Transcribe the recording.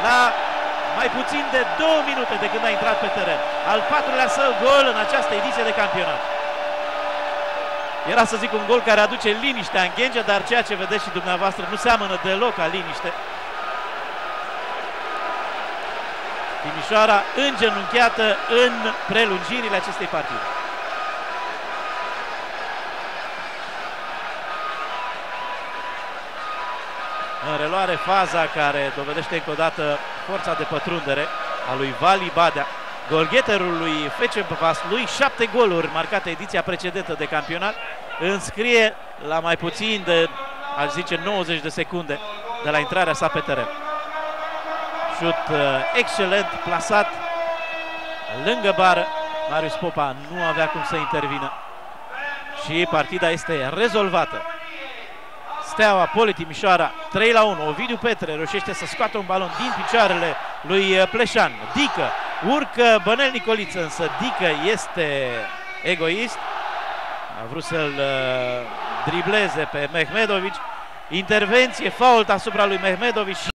la mai puțin de 2 minute de când a intrat pe teren. Al 4-lea său gol în această ediție de campionat. Era, să zic, un gol care aduce liniștea în Ghencea, dar ceea ce vedeți și dumneavoastră nu seamănă deloc a liniște. Timișoara îngenunchiată în prelungirile acestei partide. În reluare faza care dovedește încă o dată forța de pătrundere a lui Vali Badea, golgheterul lui FC Vaslui. 7 goluri marcate ediția precedentă de campionat, înscrie la mai puțin de, aș zice, 90 de secunde de la intrarea sa pe teren. Șut excelent plasat lângă bară. Marius Popa nu avea cum să intervină și partida este rezolvată. Steaua Poli Timișoara 3-1. Ovidiu Petre reușește să scoată un balon din picioarele lui Pleșan. Dică, urcă Bănel Nicoliță, însă Dică este egoist. A vrut să-l dribleze pe Mehmedovici. Intervenție, fault asupra lui Mehmedovici și